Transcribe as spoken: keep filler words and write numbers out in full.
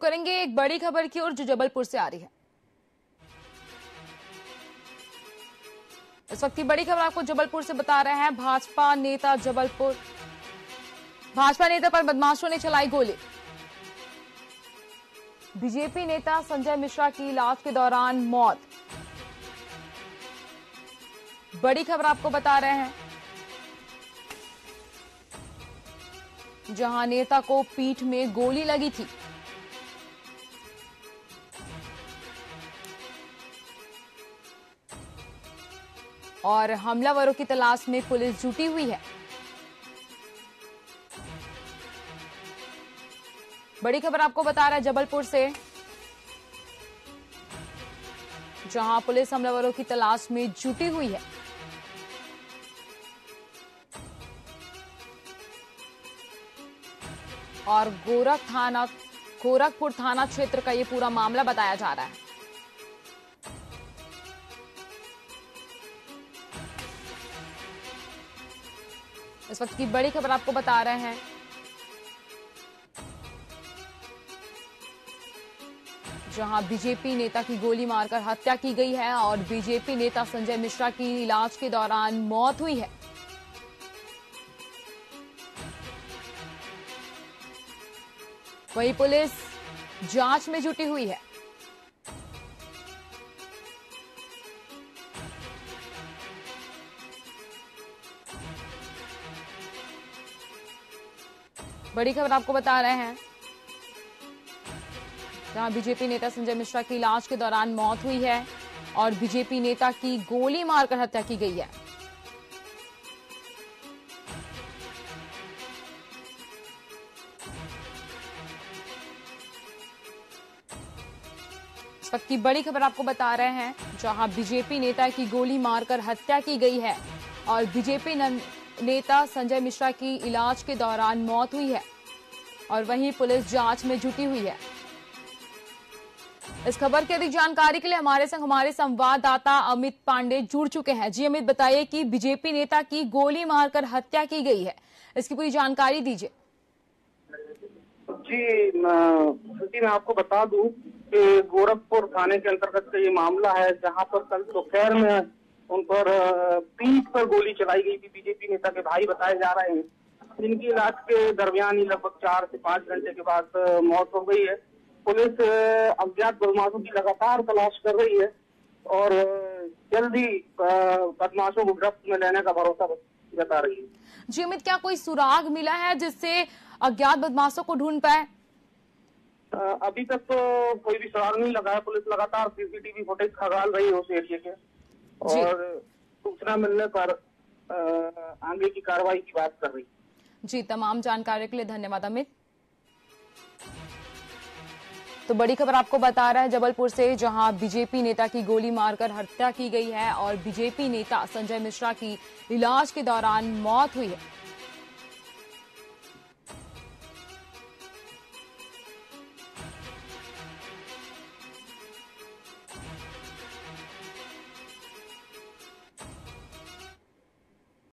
करेंगे एक बड़ी खबर की ओर जो जबलपुर से आ रही है। इस वक्त की बड़ी खबर आपको जबलपुर से बता रहे हैं। भाजपा नेता जबलपुर भाजपा नेता पर बदमाशों ने चलाई गोली। बीजेपी नेता संजय मिश्रा की इलाज के दौरान मौत। बड़ी खबर आपको बता रहे हैं, जहां नेता को पीठ में गोली लगी थी। और हमलावरों की तलाश में पुलिस जुटी हुई है। बड़ी खबर आपको बता रहा है जबलपुर से, जहां पुलिस हमलावरों की तलाश में जुटी हुई है। और गोरख थाना गोरखपुर थाना क्षेत्र का ये पूरा मामला बताया जा रहा है। इस वक्त की बड़ी खबर आपको बता रहे हैं, जहां बीजेपी नेता की गोली मारकर हत्या की गई है और बीजेपी नेता संजय मिश्रा की इलाज के दौरान मौत हुई है। वहीं पुलिस जांच में जुटी हुई है। बड़ी खबर आपको बता रहे हैं, जहां बीजेपी नेता संजय मिश्रा की इलाज के दौरान मौत हुई है और बीजेपी नेता की गोली मारकर हत्या की गई है। इस वक्त की बड़ी खबर आपको बता रहे हैं, जहां बीजेपी नेता की गोली मारकर हत्या की गई है और बीजेपी नेता संजय मिश्रा की इलाज के दौरान मौत हुई है और वहीं पुलिस जांच में जुटी हुई है। इस खबर की अधिक जानकारी के लिए हमारे संग हमारे संवाददाता अमित पांडे जुड़ चुके हैं। जी अमित, बताइए कि बीजेपी नेता की गोली मारकर हत्या की गई है, इसकी पूरी जानकारी दीजिए। जी मैं आपको बता दूं कि गोरखपुर थाने के अंतर्गत ये मामला है, जहां पर कल दोपहर में उन पर पीठ पर गोली चलाई गई थी। बीजेपी नेता के भाई बताए जा रहे हैं, जिनकी इलाज के दरमियान ही लगभग चार से पांच घंटे के बाद मौत हो गई है। पुलिस अज्ञात बदमाशों की लगातार तलाश कर रही है और जल्द ही बदमाशों को गिरफ्त में लेने का भरोसा जता रही है। जी अमित, क्या कोई सुराग मिला है जिससे अज्ञात बदमाशों को ढूंढ पाए? अभी तक तो कोई भी सुराग नहीं लगा है। पुलिस लगातार सीसीटीवी फुटेज खंगाल रही है उस एरिया के और सूचना मिलने पर आगे की कार्रवाई की बात कर रही है। जी, तमाम जानकारी के लिए धन्यवाद अमित। तो बड़ी खबर आपको बता रहा है जबलपुर से, जहां बीजेपी नेता की गोली मारकर हत्या की गई है और बीजेपी नेता संजय मिश्रा की इलाज के दौरान मौत हुई है।